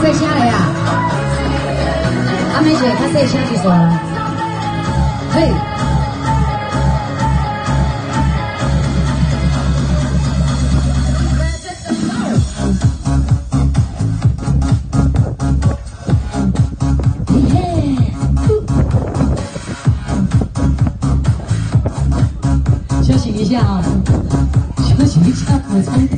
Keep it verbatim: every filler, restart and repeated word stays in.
会声的啊！阿妹姐，较细声一撮。嘿。 休息一下啊，休息一下，补充。